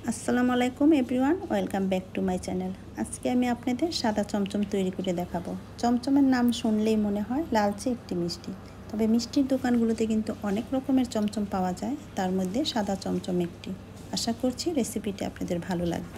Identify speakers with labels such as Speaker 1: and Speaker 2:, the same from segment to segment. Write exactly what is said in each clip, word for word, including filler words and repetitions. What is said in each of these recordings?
Speaker 1: আসসালামু আলাইকুম everyone, welcome back to my channel. আজকে আমি আপনাদের সাদা চমচম তৈরি করে দেখাবো। চমচমের নাম শুনলেই মনে হয় লালচে একটি মিষ্টি, তবে মিষ্টির দোকানগুলোতে কিন্তু অনেক রকমের চমচম পাওয়া যায়, তার মধ্যে সাদা চমচম একটি। আশা করছি রেসিপিটি আপনাদের ভালো লাগবে।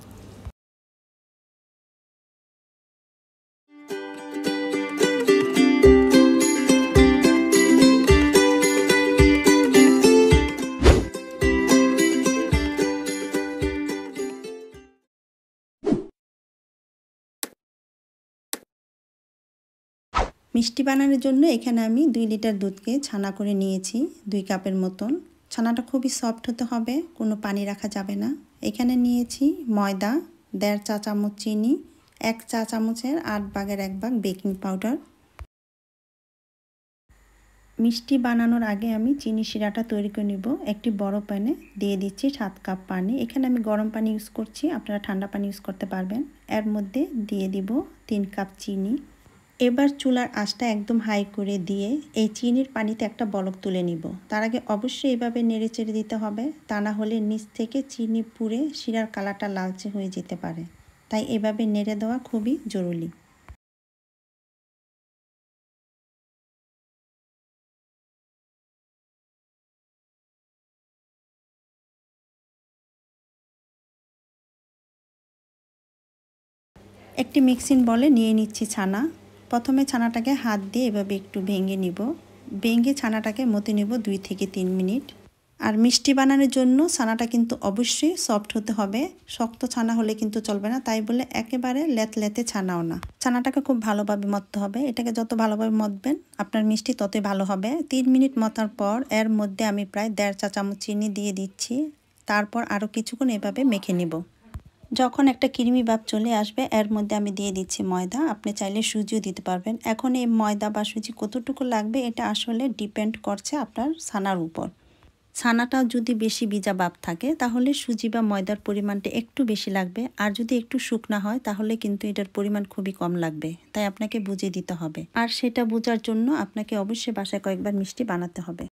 Speaker 1: মিষ্টি বানানোর জন্য এখানে আমি দুই লিটার দুধকে ছানা করে নিয়েছি, দুই কাপের মতন। ছানাটা খুবই সফট হতে হবে, কোনো পানি রাখা যাবে না। এখানে নিয়েছি ময়দা, দেড় চা চামচ চিনি, এক চা চামচের আট ভাগের এক ভাগ বেকিং পাউডার। মিষ্টি বানানোর আগে আমি চিনি শিরাটা তৈরি করে নিব। একটি বড় প্যানে দিয়ে দিচ্ছি সাত কাপ পানি। এখানে আমি গরম পানি ইউজ করছি, আপনারা ঠান্ডা পানি ইউজ করতে পারবেন। এর মধ্যে দিয়ে দিব তিন কাপ চিনি। এবার চুলার আঁচটা একদম হাই করে দিয়ে এই চিনির পানিতে একটা বলক তুলে নিব। তার আগে অবশ্যই এভাবে নেড়ে চেড়ে দিতে হবে, তা না হলে নিচ থেকে চিনি পুড়ে শিরার কালারটা লালচে হয়ে যেতে পারে। তাই এভাবে নেড়ে দেওয়া খুবই জরুরি। একটি মিক্সিং বলে নিয়ে নিচ্ছি ছানা। প্রথমে ছানাটাকে হাত দিয়ে এভাবে একটু ভেঙে নিব। ভেঙে ছানাটাকে মতে নেব দুই থেকে তিন মিনিট। আর মিষ্টি বানানোর জন্য ছানাটা কিন্তু অবশ্যই সফট হতে হবে, শক্ত ছানা হলে কিন্তু চলবে না। তাই বলে একেবারে লেতলেতে ছানাও না। ছানাটাকে খুব ভালোভাবে মথতে হবে। এটাকে যত ভালোভাবে মথবেন আপনার মিষ্টি ততই ভালো হবে। তিন মিনিট মতার পর এর মধ্যে আমি প্রায় দেড় চা চামচ চিনি দিয়ে দিচ্ছি। তারপর আরও কিছুক্ষণ এভাবে মেখে নেব। যখন একটা ক্রিমি ভাব চলে আসবে এর মধ্যে আমি দিয়ে দিচ্ছি ময়দা। আপনি চাইলে সুজিও দিতে পারবেন। এখন এই ময়দা বা সুজি কতটুকু লাগবে এটা আসলে ডিপেন্ড করছে আপনার ছানার উপর। ছানাটা যদি বেশি ভিজা ভাব থাকে তাহলে সুজি বা ময়দার পরিমাণটা একটু বেশি লাগবে, আর যদি একটু শুকনা হয় তাহলে কিন্তু এটার পরিমাণ খুবই কম লাগবে। তাই আপনাকে বুঝিয়ে দিতে হবে, আর সেটা বোঝার জন্য আপনাকে অবশ্যই বাসায় কয়েকবার মিষ্টি বানাতে হবে।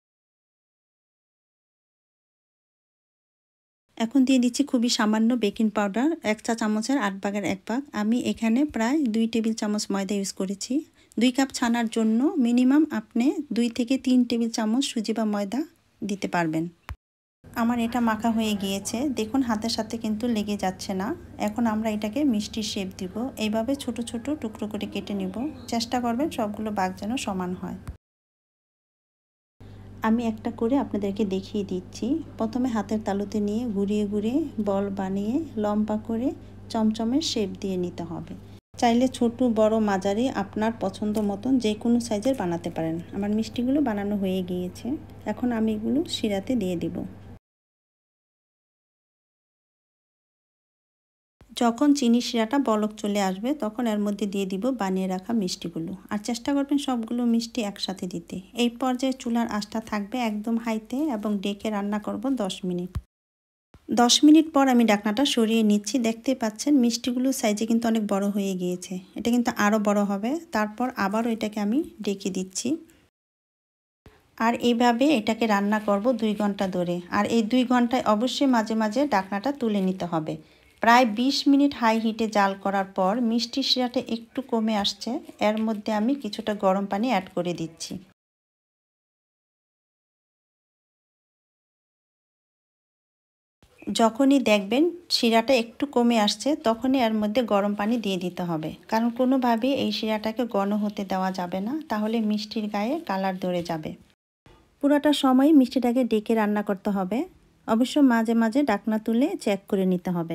Speaker 1: এখন দিয়ে দিচ্ছি খুবই সামান্য বেকিং পাউডার, এক চা চামচের আট ভাগের এক ভাগ। আমি এখানে প্রায় দুই টেবিল চামচ ময়দা ইউজ করেছি। দুই কাপ ছানার জন্য মিনিমাম আপনি দুই থেকে তিন টেবিল চামচ সুজি বা ময়দা দিতে পারবেন। আমার এটা মাখা হয়ে গিয়েছে, দেখুন হাতের সাথে কিন্তু লেগে যাচ্ছে না। এখন আমরা এটাকে মিষ্টির শেপ দিব। এইভাবে ছোট ছোট টুকরো করে কেটে নিব। চেষ্টা করবেন সবগুলো ভাগ যেন সমান হয়। আমি একটা করে আপনাদেরকে দেখিয়ে দিচ্ছি। প্রথমে হাতের তালুতে নিয়ে ঘুরিয়ে ঘুরিয়ে বল বানিয়ে লম্বা করে চমচমের শেপ দিয়ে নিতে হবে। চাইলে ছোট বড় মাঝারি আপনার পছন্দ মতন যে কোনো সাইজের বানাতে পারেন। আমার মিষ্টিগুলো বানানো হয়ে গিয়েছে, এখন আমি এগুলো শিরাতে দিয়ে দিব। যখন চিনি শিরাটা বলক চলে আসবে তখন এর মধ্যে দিয়ে দিব বানিয়ে রাখা মিষ্টিগুলো, আর চেষ্টা করবেন সবগুলো মিষ্টি একসাথে দিতে। এই পর্যায়ে চুলার আঁচটা থাকবে একদম হাইতে এবং ডেকে রান্না করব দশ মিনিট। দশ মিনিট পর আমি ঢাকনাটা সরিয়ে নিচ্ছি। দেখতে পাচ্ছেন মিষ্টিগুলো সাইজে কিন্তু অনেক বড় হয়ে গিয়েছে, এটা কিন্তু আরও বড় হবে। তারপর আবারও এটাকে আমি ডেকে দিচ্ছি, আর এইভাবে এটাকে রান্না করব দুই ঘন্টা ধরে। আর এই দুই ঘন্টায় অবশ্যই মাঝে মাঝে ঢাকনাটা তুলে নিতে হবে। প্রায় বিশ মিনিট হাই হিটে জাল করার পর মিষ্টি শিরাটা একটু কমে আসছে। এর মধ্যে আমি কিছুটা গরম পানি অ্যাড করে দিচ্ছি। যখনই দেখবেন শিরাটা একটু কমে আসছে তখনই এর মধ্যে গরম পানি দিয়ে দিতে হবে, কারণ কোনোভাবেই এই শিরাটাকে ঘন হতে দেওয়া যাবে না, তাহলে মিষ্টির গায়ে কালার ধরে যাবে। পুরোটা সময় মিষ্টিটাকে ডেকে রান্না করতে হবে। অবশ্য মাঝে মাঝে ঢাকনা তুলে চেক করে নিতে হবে।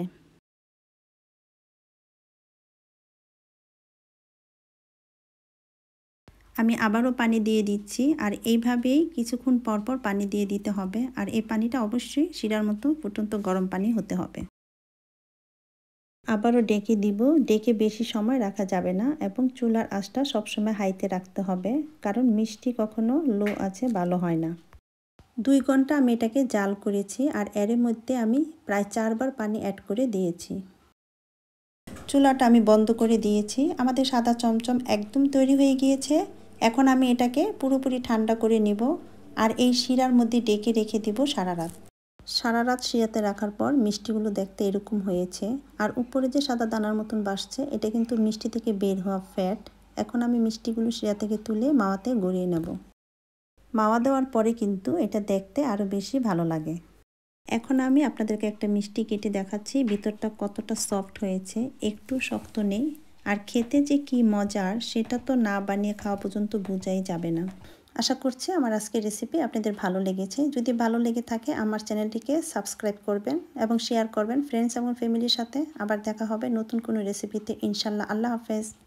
Speaker 1: আমি আবারও পানি দিয়ে দিচ্ছি, আর এইভাবেই কিছুক্ষণ পর পর পানি দিয়ে দিতে হবে। আর এই পানিটা অবশ্যই শিরার মতো ফুটন্ত গরম পানি হতে হবে। আবারও ডেকে দিব। ডেকে বেশি সময় রাখা যাবে না এবং চুলার আঁচটা সবসময় হাইতে রাখতে হবে, কারণ মিষ্টি কখনো লো আছে ভালো হয় না। দুই ঘন্টা আমি এটাকে জাল করেছি, আর এর মধ্যে আমি প্রায় চারবার পানি অ্যাড করে দিয়েছি। চুলাটা আমি বন্ধ করে দিয়েছি। আমাদের সাদা চমচম একদম তৈরি হয়ে গিয়েছে। এখন আমি এটাকে পুরোপুরি ঠান্ডা করে নিব, আর এই শিরার মধ্যে ডেকে রেখে দিব সারা রাত। সারা রাত শিরাতে রাখার পর মিষ্টিগুলো দেখতে এরকম হয়েছে। আর উপরে যে সাদা দানার মতন বাসছে এটা কিন্তু মিষ্টি থেকে বের হওয়া ফ্যাট। এখন আমি মিষ্টিগুলো শিরা থেকে তুলে মাওয়াতে গড়িয়ে নেব। মাওয়া দেওয়ার পরে কিন্তু এটা দেখতে আরও বেশি ভালো লাগে। এখন আমি আপনাদেরকে একটা মিষ্টি কেটে দেখাচ্ছি ভিতরটা কতটা সফট হয়েছে, একটু শক্ত নেই। আর খেতে যে কি মজার সেটা তো না বানিয়ে খাওয়া পর্যন্ত বোঝাই যাবে না। আশা করছি আমার আজকের রেসিপি আপনাদের ভালো লেগেছে। যদি ভালো লেগে থাকে আমার চ্যানেলটিকে সাবস্ক্রাইব করবেন এবং শেয়ার করবেন ফ্রেন্ডস এবং ফ্যামিলির সাথে। আবার দেখা হবে নতুন কোনো রেসিপিতে ইনশাল্লাহ। আল্লাহ হাফেজ।